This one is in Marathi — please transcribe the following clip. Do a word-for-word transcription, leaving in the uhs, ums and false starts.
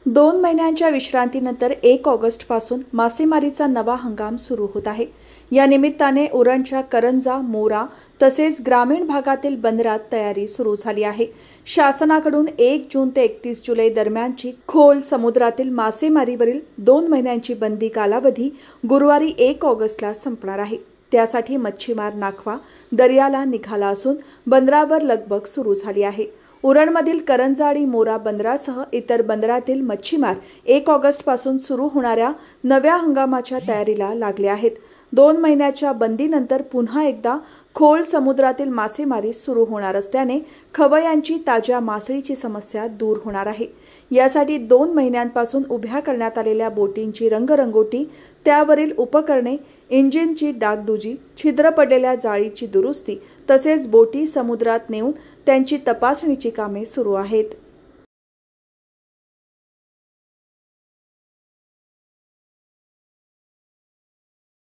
दोन महिन्यांच्या विश्रांतीनंतर एक ऑगस्ट पासून मासेमारीचा नवा हंगाम सुरू होत आहे। या निमित्ताने उरणच्या करंजा, मोरा तसेच ग्रामीण भागातील बंदरात तयारी सुरू झाली आहे। शासनाकडून एक जून ते एकतीस जुलै दरम्यानची खोल समुद्रातील मासेमारीवरील दोन महिन्यांची बंदी कालावधी गुरुवारी एक ऑगस्टला संपणार आहे। त्यासाठी मच्छीमार नाखवा दर्याला निघाला असून बंदरावर लगबग सुरू झाली आहे। उरणमधील करंजा आणि मोरा बंदरासह इतर बंदरातील मच्छीमार एक ऑगस्ट पासून सुरू होणाऱ्या नव्या हंगामाच्या तयारीला लागले आहेत। दोन महिन्याच्या बंदीनंतर पुन्हा एकदा खोल समुद्रातील मासेमारी सुरू होणार असल्याने खवय्यांची ताज्या मासळीची समस्या दूर होणार आहे। यासाठी दोन महिन्यांपासून उभ्या करण्यात आलेल्या बोटींची रंगरंगोटी, त्यावरील उपकरणे, इंजिनची डागडुजी, छिद्र पडलेल्या जाळीची दुरुस्ती तसेच बोटी समुद्रात नेऊन त्यांची तपासणीची कामे सुरू आहेत।